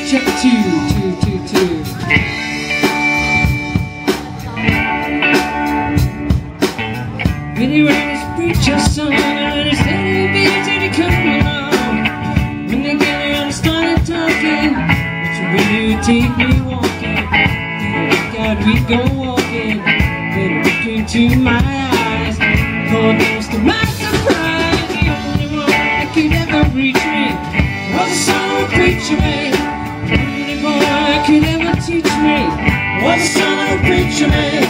Check 2, 2, 2, 2. Anyways, preacher son, and it's heavy till they come along. When they get around and started talking, which way you take me walking? God, we go walking. Better look into my eyes. For most of my surprise, the only one that could ever reach me was a son of a preacher man. The only boy that could ever teach me was a son of a preacher man.